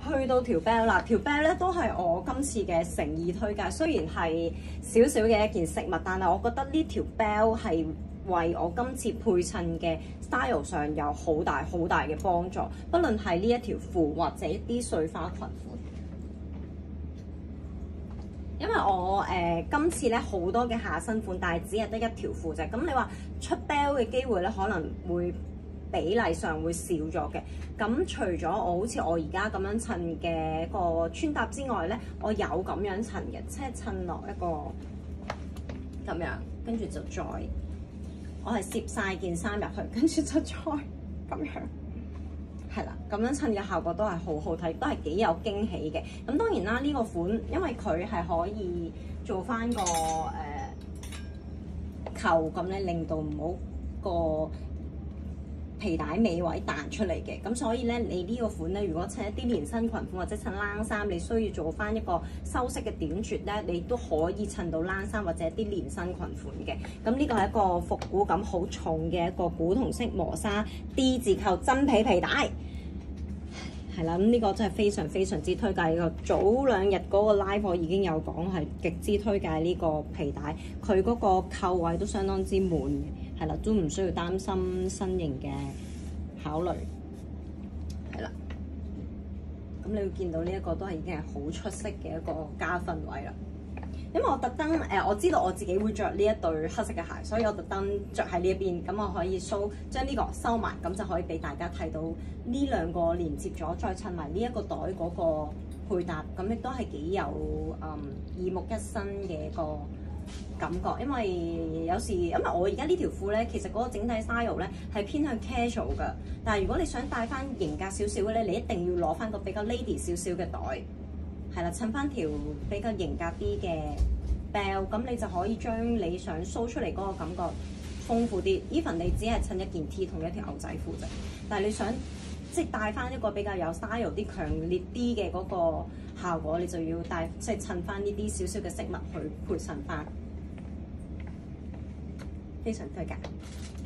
去到條 belt 啦，條 belt 咧都係我今次嘅誠意推介。雖然係少少嘅一件飾物，但係我覺得呢條 belt 係為我今次配襯嘅 style 上有好大嘅幫助。不論係呢一條褲或者一啲碎花裙款，因為我今次咧好多嘅下身款，但係只係得一條褲啫。咁你話出 belt 嘅機會咧，可能會比例上會少咗嘅。咁除咗我好似我而家咁樣襯嘅一個穿搭之外咧，我有咁樣襯嘅，即係襯落一個咁樣，跟住就再我係攝晒件衫入去，跟住就再咁樣，係啦，咁樣襯嘅效果都係好好睇，都係幾有驚喜嘅。咁當然啦，呢個款因為佢係可以做翻個扣咁咧，令到唔好個皮帶尾位彈出嚟嘅，咁所以咧，你呢個款咧，如果襯一啲連身裙款或者襯冷衫，你需要做翻一個修飾嘅點綴咧，你都可以襯到冷衫或者一啲連身裙款嘅。咁呢個係一個復古感好重嘅一個古銅色磨砂 D 字扣真皮皮帶，係啦，咁呢個真係非常之推介。個早2日嗰個 live 我已經有講係極之推介呢個皮帶，佢嗰個扣位都相當之滿嘅。係啦，都唔需要擔心身形嘅考慮，係啦。咁你會見到呢一個都係已經係好出色嘅一個加分位啦。因為我特登我知道我自己會着呢一對黑色嘅鞋，所以我特登着喺呢一邊，咁我可以將呢個收埋，咁就可以俾大家睇到呢兩個連接咗，再襯埋呢一個袋嗰個配搭，咁亦都係幾有耳目一新嘅一個感覺。因為有時因為我而家呢條褲咧，其實嗰個整體 style 咧係偏向 casual 㗎，但係如果你想帶翻型格少少嘅咧，你一定要攞翻個比較 lady 少少嘅袋，係啦，襯翻條比較型格啲嘅 belt， 咁你就可以將你想 show 出嚟嗰個感覺豐富啲。even 你只係襯一件 T 同一條牛仔褲啫，但係你想即係帶翻一個比較有 style 啲、強烈啲嘅嗰個效果，你就要帶即係襯翻呢啲少少嘅飾物去配襯翻，非常推介。